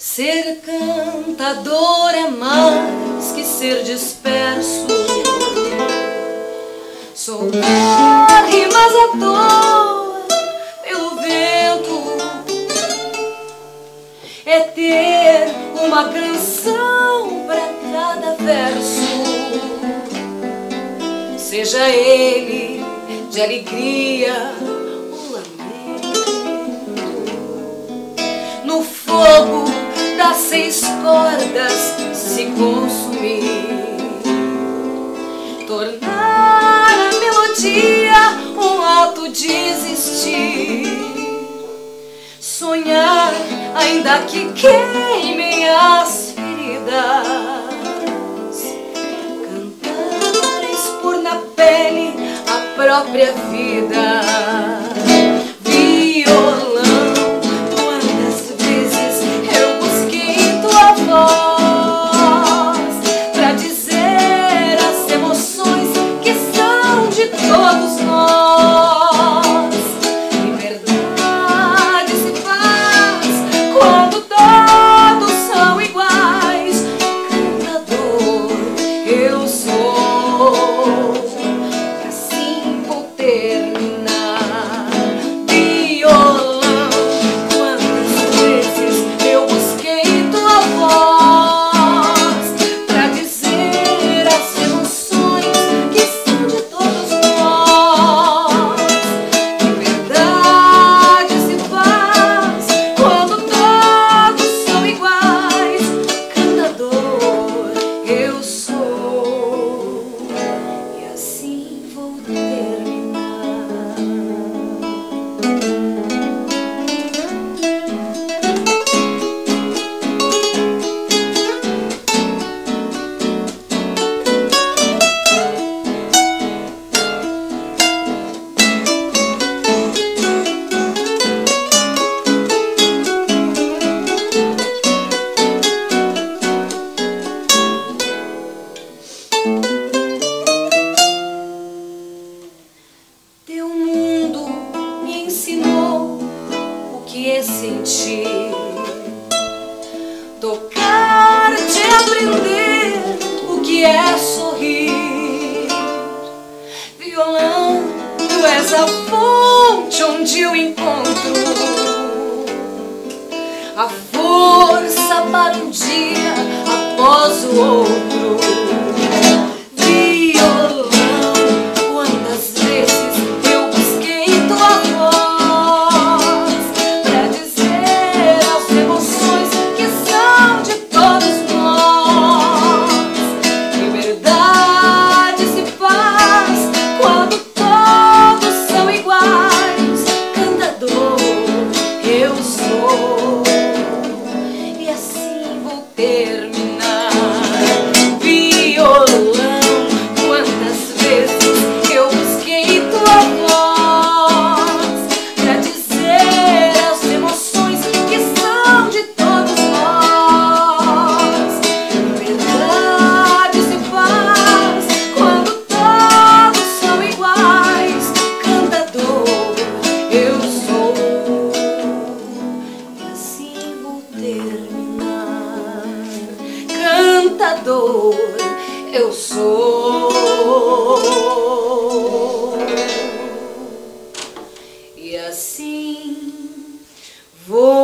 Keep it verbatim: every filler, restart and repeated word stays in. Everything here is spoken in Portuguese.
Ser cantador é mais que ser disperso. Soltar rimas à toa pelo vento é ter uma canção para cada verso, seja ele de alegria ou lamento. No fogo das seis cordas se consumir, tornar a melodia um ato de existir, sonhar ainda que queimem as feridas, cantar, expor na pele a própria vida. Teu mundo me ensinou o que é sentir, tocar, te aprender o que é sorrir. Violão, tu és a fonte onde eu encontro a força para um dia após o outro. Cantador eu sou, e assim vou.